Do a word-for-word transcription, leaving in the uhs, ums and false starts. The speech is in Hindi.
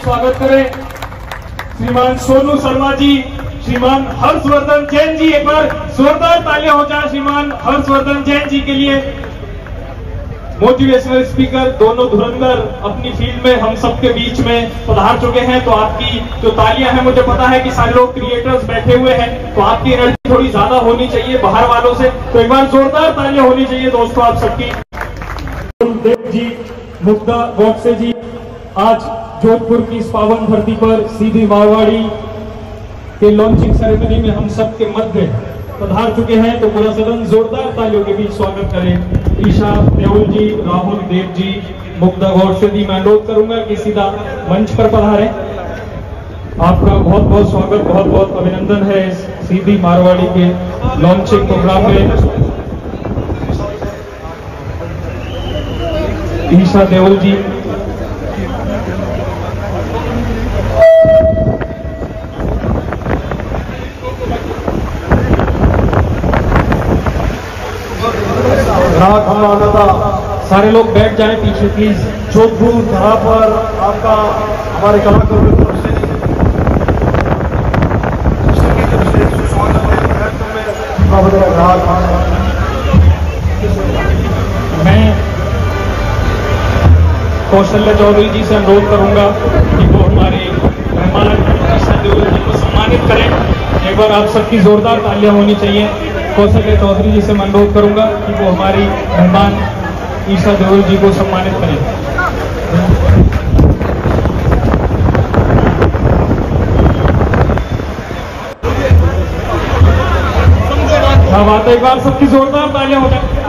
स्वागत करें श्रीमान सोनू शर्मा जी, श्रीमान हर्षवर्धन जैन जी। एक बार जोरदार तालियां हो जाए श्रीमान हर्षवर्धन जैन जी के लिए। मोटिवेशनल स्पीकर, दोनों धुरंधर अपनी फील्ड में हम सबके बीच में पधार चुके हैं। तो आपकी जो तालियां हैं, मुझे पता है कि सारे लोग क्रिएटर्स बैठे हुए हैं, तो आपकी एनर्जी थोड़ी ज्यादा होनी चाहिए बाहर वालों से। तो एक बार जोरदार तालियां होनी चाहिए दोस्तों आप सबकी। देव जी, मुग्धा गोडसे जी, आज जोधपुर की इस पावन धरती पर सीधी मारवाड़ी के लॉन्चिंग सेरेमनी में हम सबके मध्य पधार चुके हैं। तो पूरा सदन जोरदार तालियों के बीच स्वागत करें। ईशा देओल जी, राहुल देव जी, मुग्धा गोडसे जी, मैं अनुरोध करूंगा कि सीधा मंच पर पधारें। आपका बहुत बहुत स्वागत, बहुत बहुत अभिनंदन है इस सीधी मारवाड़ी के लॉन्चिंग प्रोग्राम में। ईशा देओल जी, राग हमारा सारे लोग बैठ जाएं पीछे प्लीज। जोधपुर जहां पर आपका हमारे कलाकार मैं कौशल्या चौधरी जी से अनुरोध करूंगा कि वो हमारे मेहमान ईशा देओल जी को सम्मानित करें। एक बार आप सबकी जोरदार तालियां होनी चाहिए। कौशल्या चौधरी जी से मैं अनुरोध करूंगा कि वो हमारी मेहमान ईशा देओल जी को सम्मानित करें। क्या बात है, एक बार सबकी जोरदार तालियां हो जाए।